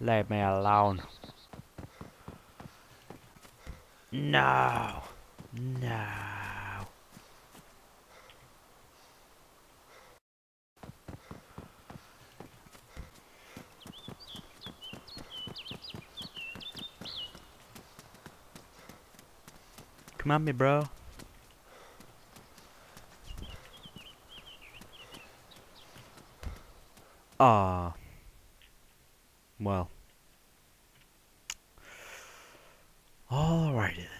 Leave me alone. No. No. Come at me, bro. Ah. Well. Alrighty then.